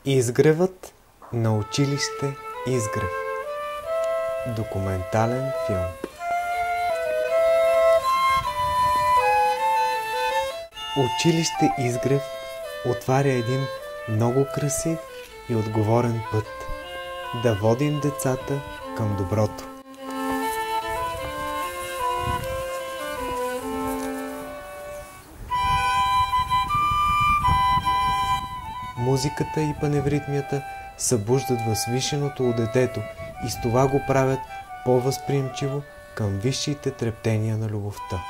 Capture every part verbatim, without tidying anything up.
Изгревът на училище Изгрев. Документален филм. Училище Изгрев отваря един много красив и отговорен път да водим децата към доброто. Музиката и паневритмията събуждат възвишеното у детето и с това го правят по-възприемчиво към висшите трептения на любовта.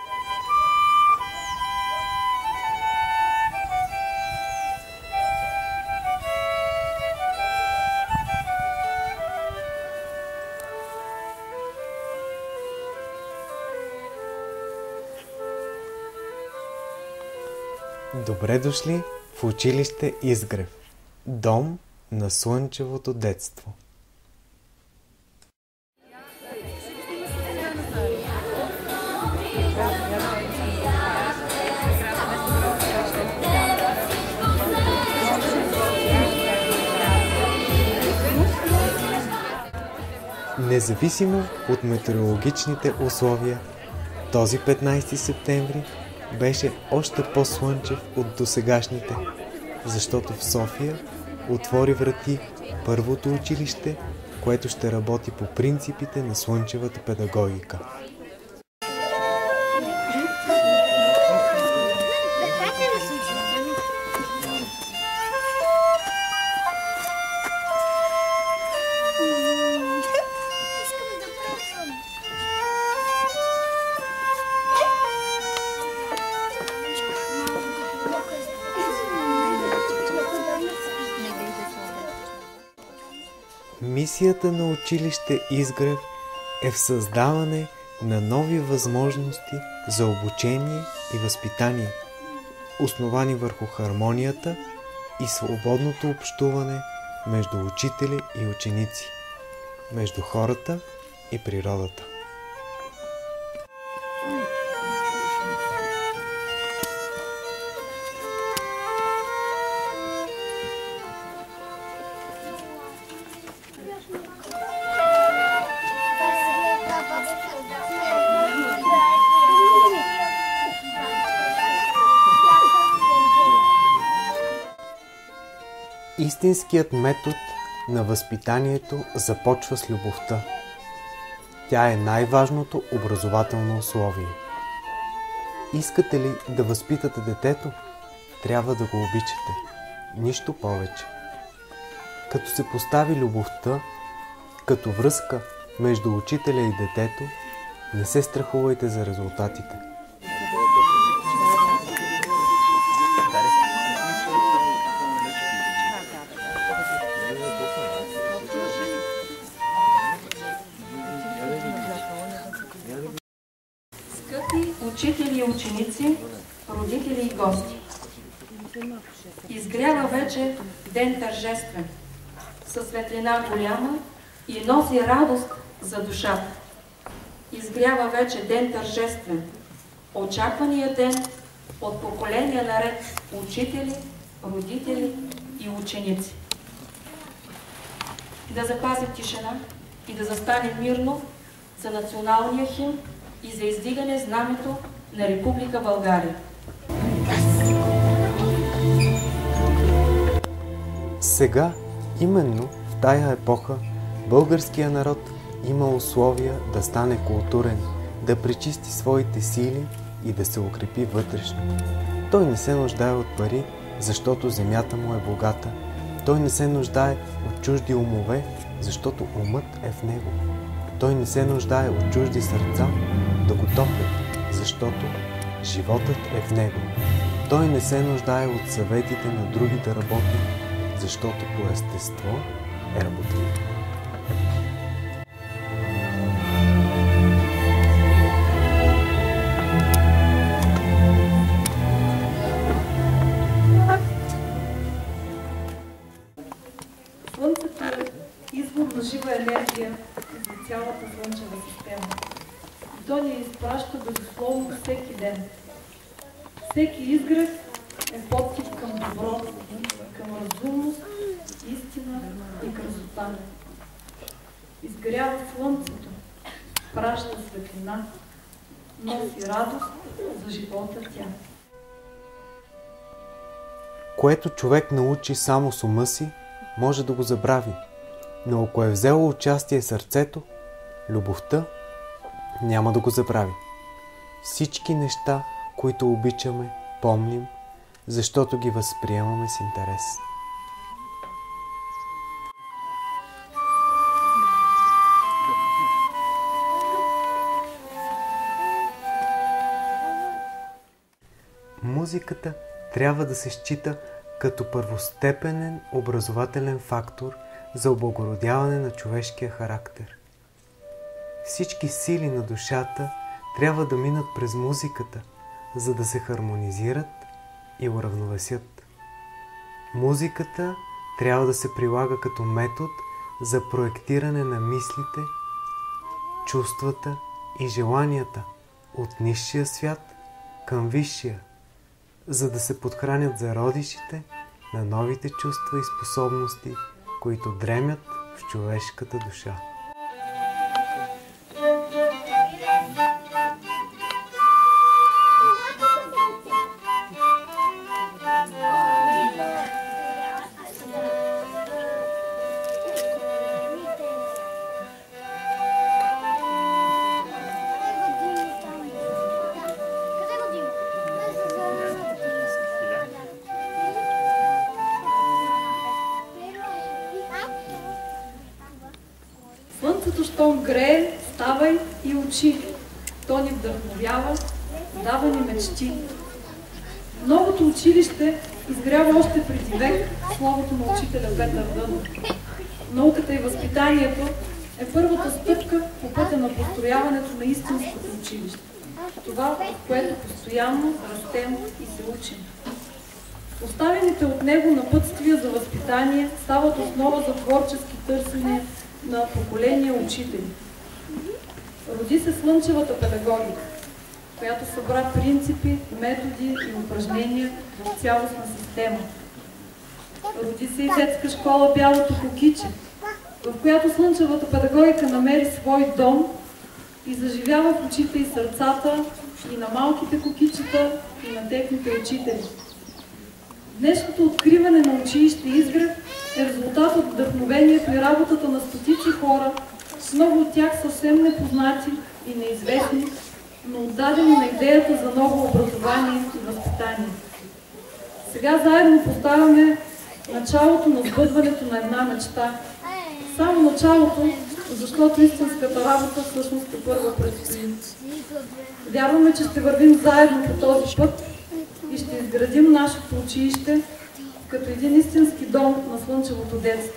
Добре дошли в училище Изгрев, дом на слънчевото детство. Независимо от метеорологичните условия, този петнайсети септември беше още по-слънчев от досегашните, защото в София отвори врати първото училище, което ще работи по принципите на слънчевата педагогика. Мисията на училище Изгрев е в създаване на нови възможности за обучение и възпитание, основани върху хармонията и свободното общуване между учители и ученици, между хората и природата. Истинският метод на възпитанието започва с любовта. Тя е най-важното образователно условие. Искате ли да възпитате детето, трябва да го обичате. Нищо повече. Като се постави любовта като връзка между учителя и детето, не се страхувайте за резултатите. Учители и ученици, родители и гости. Изгрява вече ден тържествен, със светлина голяма и носи радост за душата. Изгрява вече ден тържествен, очаквания ден от поколения наред учители, родители и ученици. Да запазим тишина и да застанем мирно за националния химн и за издигане знамето на Република България. Сега, именно в тая епоха, българският народ има условия да стане културен, да пречисти своите сили и да се укрепи вътрешно. Той не се нуждае от пари, защото земята му е богата. Той не се нуждае от чужди умове, защото умът е в него. Той не се нуждае от чужди сърца да го топлят, защото животът е в него. Той не се нуждае от съветите на други да работи, защото по естество е работлив. Слънцето е извор на жива енергия за цялата слънчева система. То ни изпраща безусловно всеки ден. Всеки изгрев е подтик към добро, към разумност стане. Изгрява слънцето, праща светлина, носи радост за живота тя. Което човек научи само с ума си, може да го забрави, но ако е взело участие сърцето, любовта, няма да го забрави. Всички неща, които обичаме, помним, защото ги възприемаме с интерес. Музиката трябва да се счита като първостепенен образователен фактор за облагородяване на човешкия характер. Всички сили на душата трябва да минат през музиката, за да се хармонизират и уравновесят. Музиката трябва да се прилага като метод за проектиране на мислите, чувствата и желанията от нисшия свят към висшия, за да се подхранят зародишите на новите чувства и способности, които дремят в човешката душа. Слънцето, щом грее, ставай и учи. То ни вдъхновява, дава ни мечти. Новото училище изгрява още преди век словото на учителя Петър Дънов. Науката и възпитанието е първата стъпка по пътя на построяването на истинското училище. Това, в което постоянно растем и се учим. Оставените от него напътствия за възпитание стават основа за творчески търсене на поколения учители. Роди се слънчевата педагогика, която събра принципи, методи и упражнения в цялостна система. Роди се и детска школа Бялото кукиче, в която слънчевата педагогика намери свой дом и заживява в очите и сърцата и на малките кукичета, и на техните учители. Днешното откриване на училище Изгрев е резултат от вдъхновението и работата на стотици хора, с много от тях съвсем непознати и неизвестни, но отдадени на идеята за ново образование и възпитание. Сега заедно поставяме началото на сбъдването на една мечта. Само началото, защото истинската работа всъщност тепърва предстои. Вярваме, че ще вървим заедно по този път и ще изградим нашето училище като един истински дом на слънчевото детство.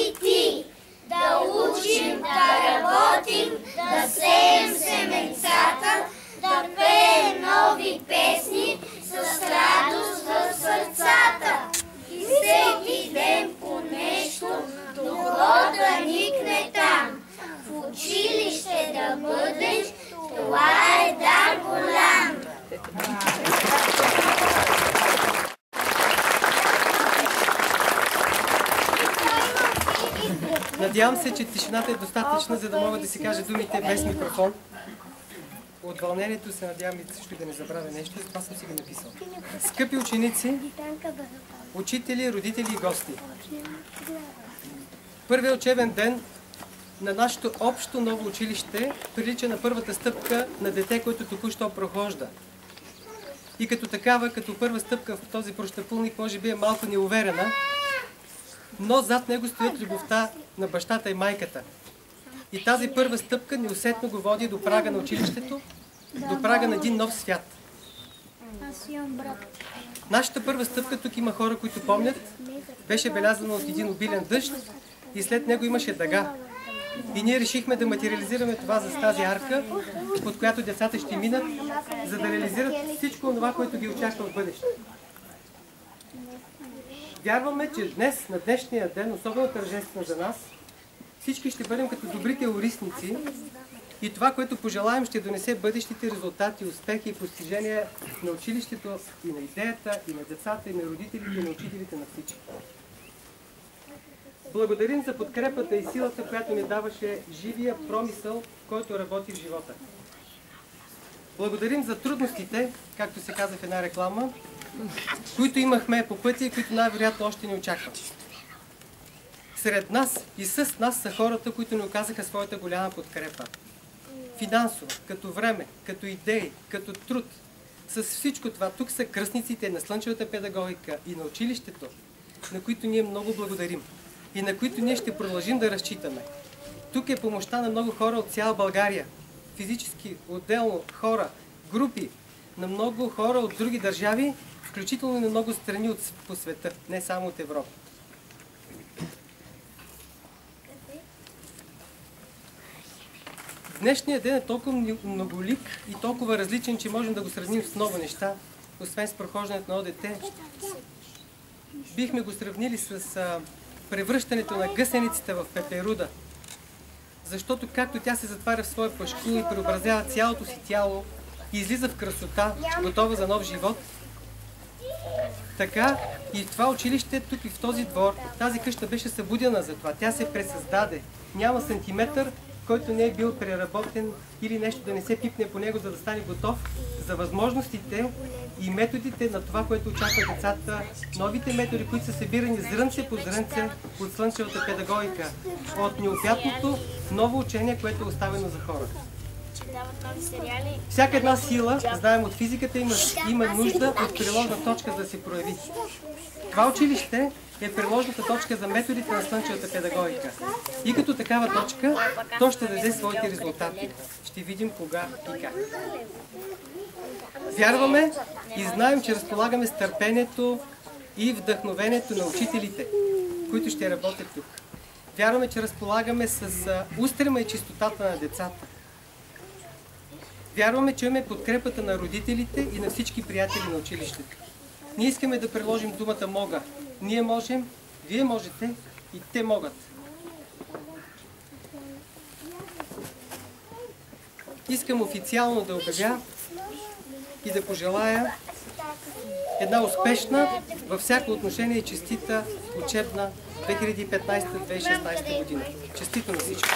Да учим, да работим, да сеем семенца. Надявам се, че тишината е достатъчна, за да мога да си кажа думите без микрофон. От вълнението се надявам и също да не забравя нещо, това съм си го написал. Скъпи ученици, учители, родители и гости. Първият учебен ден на нашето общо ново училище прилича на първата стъпка на дете, което току-що прохожда. И като такава, като първа стъпка в този прощапулник, може би е малко неуверена, но зад него стоят любовта на бащата и майката. И тази първа стъпка неусетно го води до прага на училището, до прага на един нов свят. Нашата първа стъпка, тук има хора, които помнят, беше белязана от един обилен дъжд и след него имаше дъга. И ние решихме да материализираме това с тази арка, под която децата ще минат, за да реализират всичко това, което ги очаква в бъдеще. Вярваме, че днес, на днешния ден, особено тържествено за нас, всички ще бъдем като добри теористници и това, което пожелаем, ще донесе бъдещите резултати, успехи и постижения на училището и на идеята, и на децата, и на родителите, и на учителите, на всички. Благодарим за подкрепата и силата, която ни даваше живия промисъл, който работи в живота. Благодарим за трудностите, както се каза в една реклама, които имахме по пътя и които най-вероятно още ни очакват. Сред нас и с нас са хората, които ни оказаха своята голяма подкрепа. Финансово, като време, като идеи, като труд. С всичко това тук са кръстниците на слънчевата педагогика и на училището, на които ние много благодарим и на които ние ще продължим да разчитаме. Тук е помощта на много хора от цяла България. Физически, отделно, хора, групи, на много хора от други държави, включително и на много страни от, по света, не само от Европа. Днешният ден е толкова многолик и толкова различен, че можем да го сравним с много неща, освен с прохождането на ОДТ. Бихме го сравнили с а, превръщането на гъсеницата в пеперуда. Защото както тя се затваря в своя пашкул и преобразява цялото си тяло и излиза в красота, готова за нов живот, така и в това училище, тук и в този двор, тази къща беше събудена за това. Тя се пресъздаде. Няма сантиметър, който не е бил преработен или нещо да не се пипне по него, за да стане готов за възможностите и методите на това, което очаква децата. Новите методи, които са събирани зрънце по зрънце от слънчевата педагогика. От необятното ново учение, което е оставено за хората. Всяка една сила, знаем от физиката, има, има нужда от приложна точка да се прояви. Това училище е приложната точка за методите на слънчевата педагогика. И като такава точка, то ще даде своите резултати. Ще видим кога и как. Вярваме и знаем, че разполагаме с търпението и вдъхновението на учителите, които ще работят тук. Вярваме, че разполагаме с устрема и чистотата на децата. Вярваме, че имаме подкрепата на родителите и на всички приятели на училището. Ние искаме да приложим думата мога. Ние можем, вие можете и те могат. Искам официално да обявя и да пожелая една успешна във всяко отношение и честита учебна две хиляди и петнадесета - две хиляди и шестнадесета година. Честито на всички!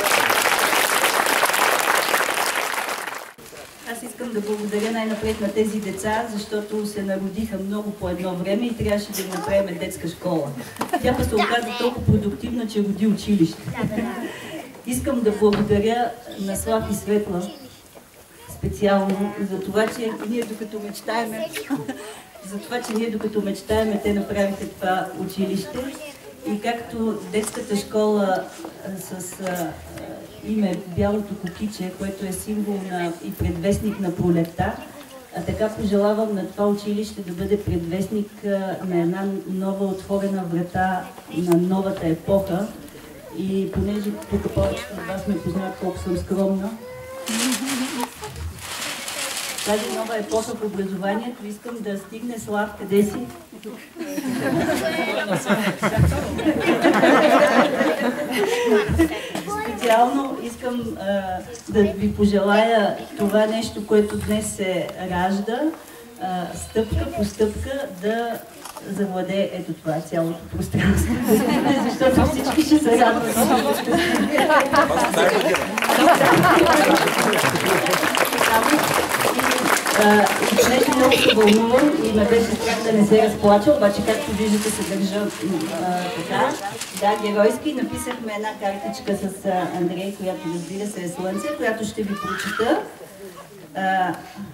Аз искам да благодаря най-напред на тези деца, защото се народиха много по едно време и трябваше да им направим детска школа. Тя се оказа толкова продуктивна, че роди училище. Искам да благодаря на Слав и Светла специално за това, че ние докато мечтаеме, за това, че ние докато мечтаеме, те направиха това училище. И както детската школа с а, име Бялото кукиче, което е символ на, и предвестник на пролетта, а така пожелавам на това училище да бъде предвестник а, на една нова отворена врата на новата епоха. И понеже тук повечето от вас ме познават колко съм скромна, тази нова епоха в образованието искам да стигне. Слав, къде си? Специално искам а, да ви пожелая това нещо, което днес се ражда, а, стъпка по стъпка да завладее ето това цялото пространство. Защото всички ще се радвам. Понеже много се вълнувам и ме беше страх да не се разплача, обаче както виждате се държа а, така. Да, геройски. Написахме една картичка с а, Андрей, която разбира се е Слънце, която ще ви прочита. А,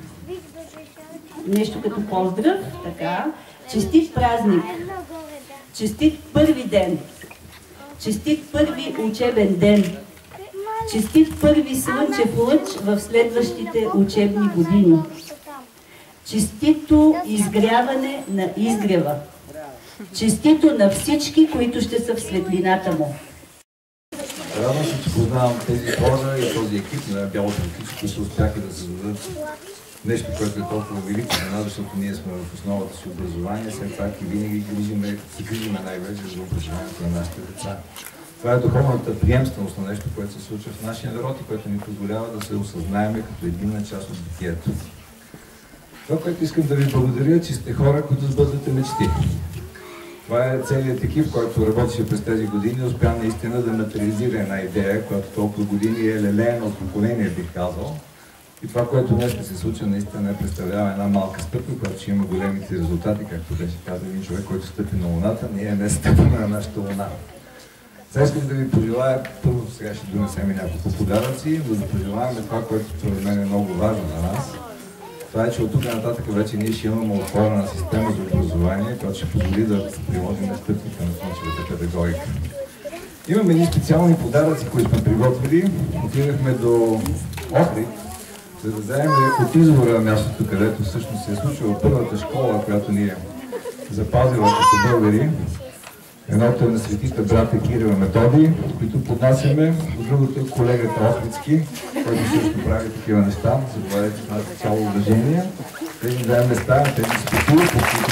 нещо като поздрав, така. Честит празник! Честит първи ден! Честит първи учебен ден! Честит първи слънчев лъч в следващите учебни години! Честито изгряване на изгрева! Честито на всички, които ще са в светлината му! Радвам се, че познавам тези хора и този екип на Бялото птиче, които успяха да създадат нещо, което е толкова велико за нас, защото ние сме в основата си образование, след това и винаги грижиме, се грижиме най-вече за образованието на нашите деца. Това е духовната приемственост на нещо, което се случва в нашия народ и което ни позволява да се осъзнаеме като единна част от битието. Това, което искам да ви благодаря, че сте хора, които сбъдвате мечти. Това е целият екип, който работеше през тези години, успя наистина да материализира една идея, която толкова години е лелеяна от поколение, бих казал. И това, което днес се случва, наистина представлява една малка стъпка, която ще има големите резултати, както беше казал един човек, който стъпи на Луната, ние не стъпваме на нашата Луна. Сега искам да ви пожелая, първо сега ще донесем и няколко подаръци, да ви пожелаем това, което според мен е много важно за нас. Това е, че от тук нататък вече ние ще имаме отворена система за образование, която ще позволи да приложим стъпките на слънчевата педагогика. Имаме едни специални подаръци, които сме приготвили. Отидахме до Охрид, за да вземем от извора мястото, където всъщност се е случила първата школа, която ни е запазила като българи. Едното е на светите брата Кирил и Методий, които поднасяме. От другото е колегата Охридски, който също прави такива неща. Заповядайте с нас цяло уважение. Тези две места, тези спокойни, по които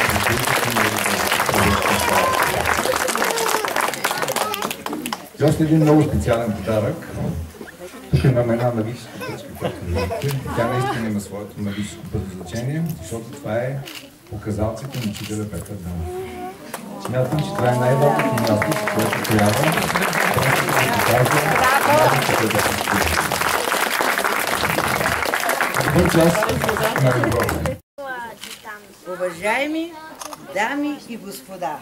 и още един много специален подарък. Тук имаме една магическа пръчка, която виждате. Тя наистина има своето магическо предназначение, защото това е показалците на учителя Петър Дънов. Смятам, че това е най-доброто място, с което трябва да се покаже най-доброто да се случи. Добър час на Европа. Уважаеми дами и господа,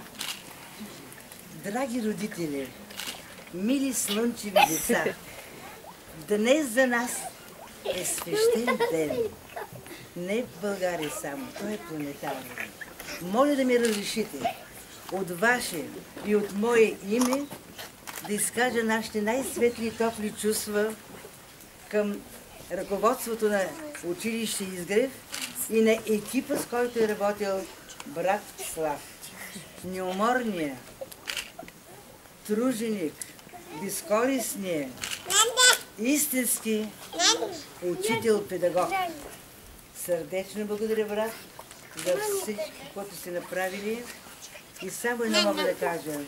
драги родители, мили слънчеви деца, днес за нас е свещен ден. Не в България само, той е планетарен. Моля да ми разрешите от ваше и от мое име да изкажа нашите най-светли и топли чувства към ръководството на училище Изгрев и на екипа, с който е работил брат Слав. Неуморния, труженик, безкорисния, истински учител-педагог. Сърдечно благодаря, брат, за всичко, което сте направили. И само едно мога да кажа.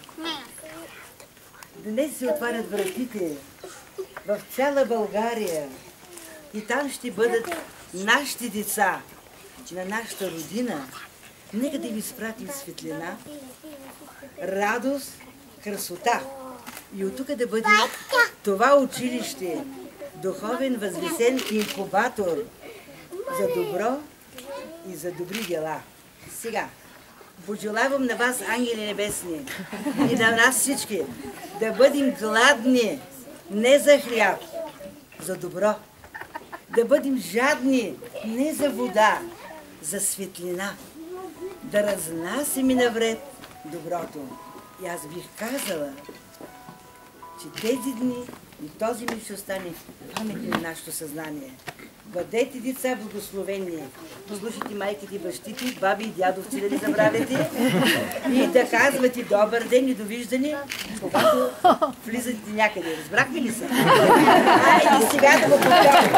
Днес се отварят вратите в цяла България и там ще бъдат нашите деца, на нашата родина. Нека да им изпратим светлина, радост, красота. И от тук да бъде това училище, духовен възвисен инкубатор за добро и за добри дела. Сега, пожелавам на вас, ангели небесни, и на нас всички, да бъдем гладни не за хляб, за добро. Да бъдем жадни не за вода, за светлина. Да разнасяме навред доброто. И аз бих казала, че тези дни и този ми ще остане паметни на нашето съзнание. Бъдете деца благословени, послушайте майките и бащите, баби и дядовци, да не забравяте, и да казвате добър ден и довиждане, когато влизате някъде. Разбрахте ли се? Хайде сега да го повтарям.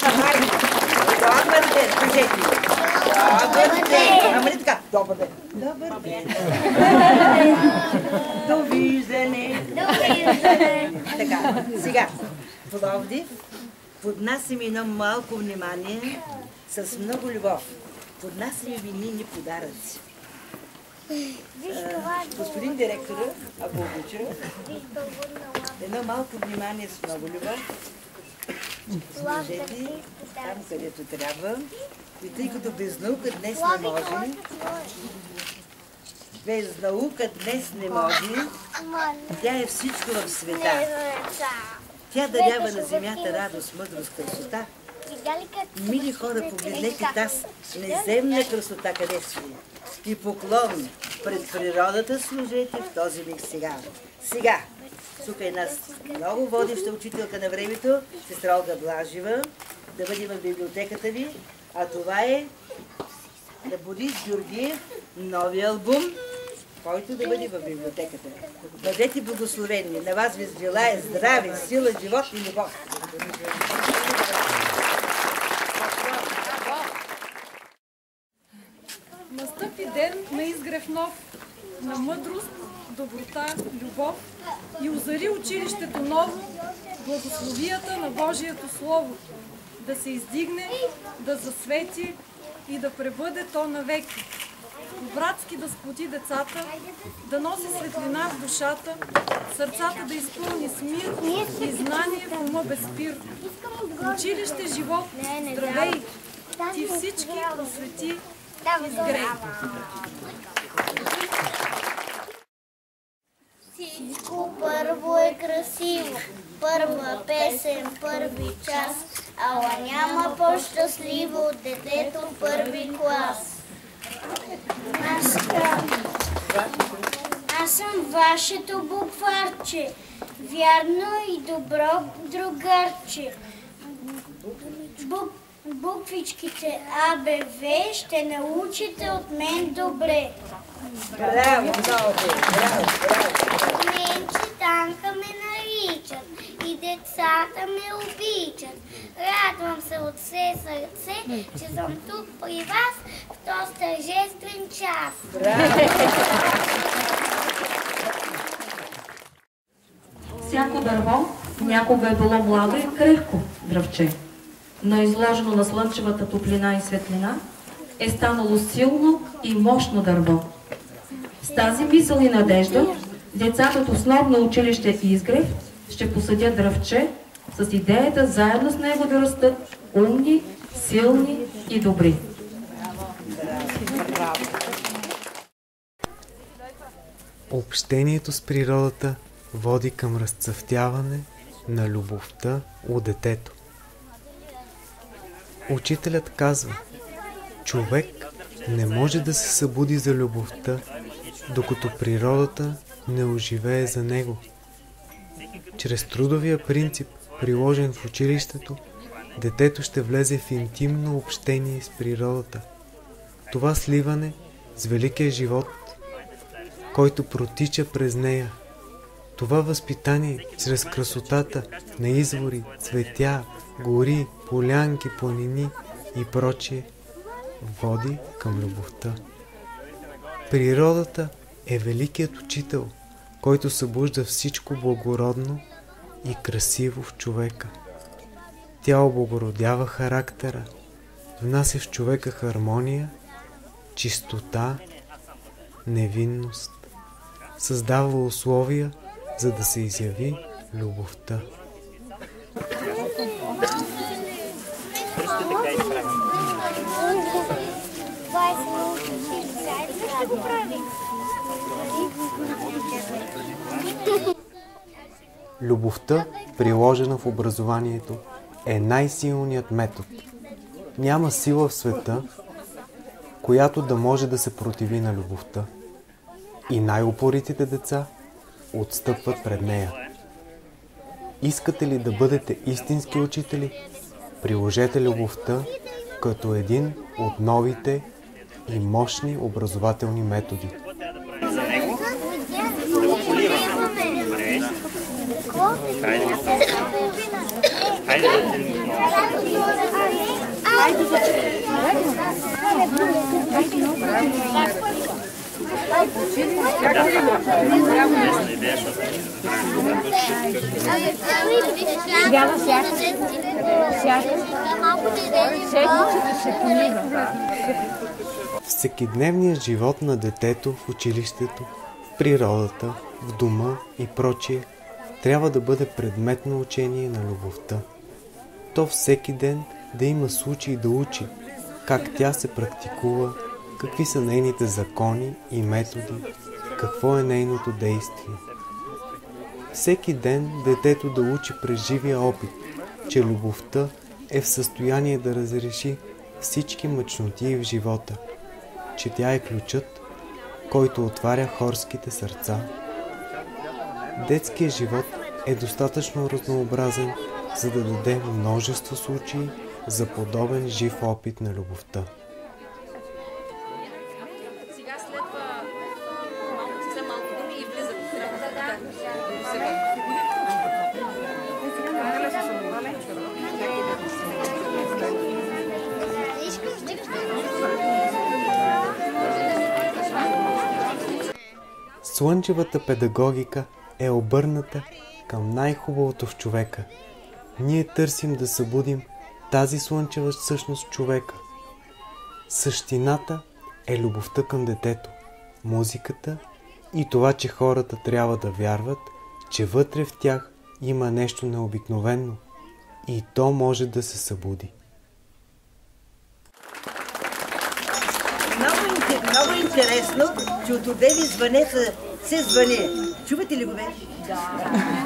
Добър ден, кажете. Добър ден. Ама ли така? Добър ден. Добър ден. Довиждане. Довиждане. Така, сега. Пловдив. Поднасяме едно малко внимание с много любов. Поднасяме винини подаръци. Господин директора, ако обича, едно малко внимание с много любов. Служете там, където трябва. И тъй като без наука днес не може, без наука днес не може, тя е всичко в света. Тя дарява на земята радост, мъдрост, красота. Мили хора, погледнете тази неземна красота, къде си. И поклон пред природата служете в този миг сега. Сега, тук е една много водеща учителка на времето, сестра Олга Блажева, да бъде в библиотеката ви, а това е на Борис Георгиев новия албум, който да бъде в библиотеката. Бъдете благословени. На вас ви желая здраве, сила, живот и любов. Настъпи ден на изгрев нов, на мъдрост, доброта, любов и озари училището ново, благословията на Божието Слово, да се издигне, да засвети и да пребъде то навеки. Братски да сплоти децата, да носи светлина в душата, сърцата да изпълни с мир и знание в ума без спир. Училище живот, здравей, ти всички просвети, изгрей. Всичко първо е красиво, първа песен, първи час, ала няма по-щастливо от детето в първи клас. Аз, аз съм вашето букварче, вярно и добро другарче. Бук, буквичките А, Б, В ще научите от мен добре. Браво, много, браво, браво. Менче Танка ме наричат и децата ме обичат. Радвам се от все сърце, че съм тук при вас в този тържествен час. Всяко дърво някога е било младо и крехко дръвче, но изложено на слънчевата топлина и светлина е станало силно и мощно дърво. С тази мисъл и надежда децата от основно училище Изгрев ще посадят дръвче с идеята заедно с него да растат умни, силни и добри. Общението с природата води към разцъфтяване на любовта у детето. Учителят казва, човек не може да се събуди за любовта, докато природата не оживее за него. Чрез трудовия принцип, приложен в училището, детето ще влезе в интимно общение с природата. Това сливане с великия живот, който протича през нея. Това възпитание чрез красотата на извори, цветя, гори, полянки, планини и прочие води към любовта. Природата е великият учител, който събужда всичко благородно и красиво в човека. Тя облагородява характера, внася в човека хармония, чистота, невинност, създава условия, за да се изяви любовта. Любовта, приложена в образованието, е най-силният метод. Няма сила в света, която да може да се противи на любовта. И най-упоритите деца отстъпват пред нея. Искате ли да бъдете истински учители? Приложете любовта като един от новите и мощни образователни методи. Трябва всяка седмичето се помива. Всекидневният живот на детето в училището, в природата, в дома и прочие трябва да бъде предмет на учение на любовта. То всеки ден да има случай да учи как тя се практикува, какви са нейните закони и методи, какво е нейното действие. Всеки ден детето да учи през живия опит, че любовта е в състояние да разреши всички мъчноти в живота, че тя е ключът, който отваря хорските сърца. Детският живот е достатъчно разнообразен, за да даде множество случаи за подобен жив опит на любовта. Сега следва малко, съвсем малко думи и влизат. Слънчевата педагогика е обърната към най-хубавото в човека. Ние търсим да събудим тази слънчева същност човека. Същината е любовта към детето, музиката и това, че хората трябва да вярват, че вътре в тях има нещо необикновено и то може да се събуди. Много, много интересно, че от одели звънеха, се звъне. Чувате ли го бе? Да.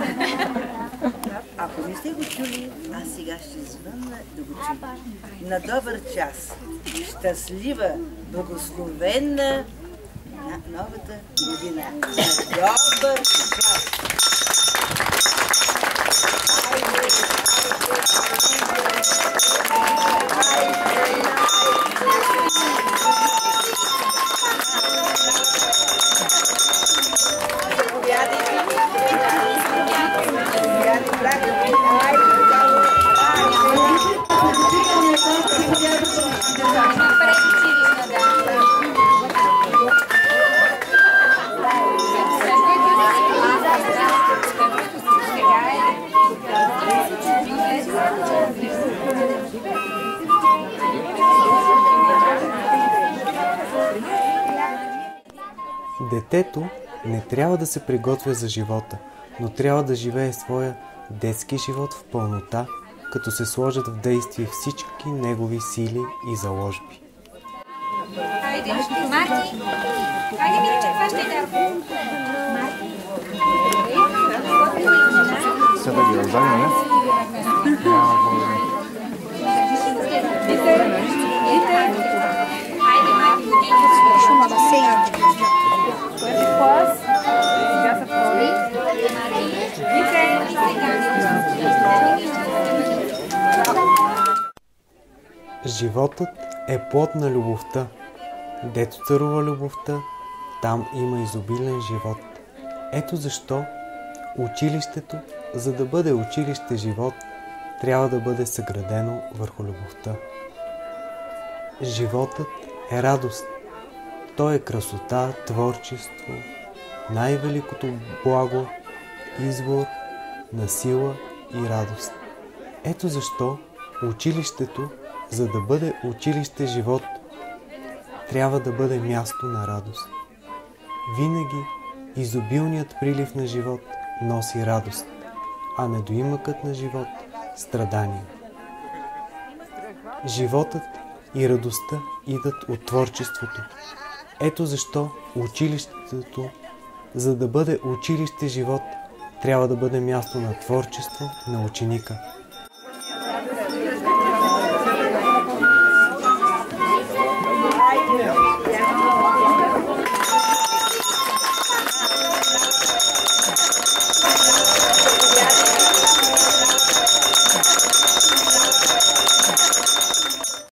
Ако не сте го чули, аз сега ще звънна да го чуя. На добър час, щастлива, благословенна на новата година. На добър час! Детето не трябва да се приготвя за живота, но трябва да живее своя детски живот в пълнота, като се сложат в действие всички негови сили и заложби. Хайде, Марти! Хайде, Мириче, хващай дарко! Сега ги раздавим, не? Хайде, Марти, шума да се Животът е плод на любовта. Дето царува любовта, там има изобилен живот. Ето защо училището, за да бъде училище живот, трябва да бъде съградено върху любовта. Животът е радост. Той е красота, творчество, най-великото благо, извор на сила и радост. Ето защо училището, за да бъде училище живот, трябва да бъде място на радост. Винаги изобилният прилив на живот носи радост, а недоимъкът на живот – страдание. Животът и радостта идат от творчеството. Ето защо училището, за да бъде училище живот, трябва да бъде място на творчество на ученика.